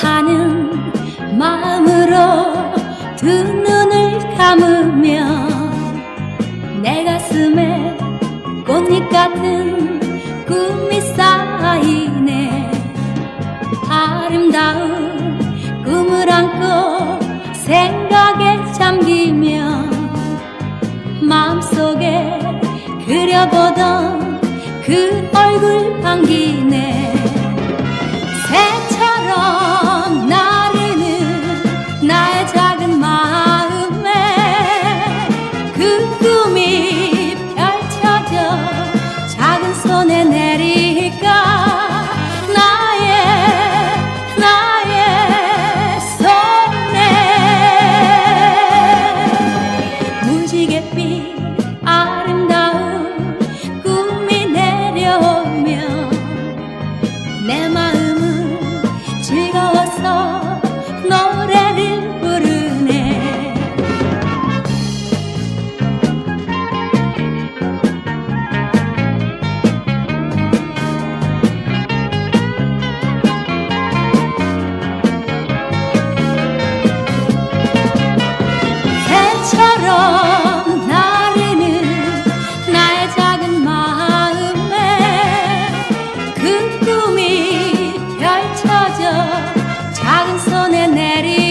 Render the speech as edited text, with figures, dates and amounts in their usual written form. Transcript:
하는 마음으로 두 눈을 감으면 내 가슴에 꽃잎 같은 꿈이 쌓이네. 아름다운 꿈을 안고 생각에 잠기면 마음속에 그려보던 그 얼굴 반기네. 새처럼 나르는 나의 작은 마음에 그 꿈이 펼쳐져 작은 손에 내릴까. 나의 손에 무지갯빛 아름다운 꿈이 내려오면 내 마음은 즐거워서 노래를 부르네. 새처럼 나르는 나의 작은 마음에 그 꿈이 펼쳐져 작은 손에 내리